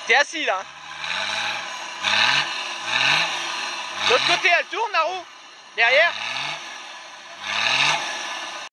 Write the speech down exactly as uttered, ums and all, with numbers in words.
T'es assis là. L'autre côté, elle tourne la roue. Derrière.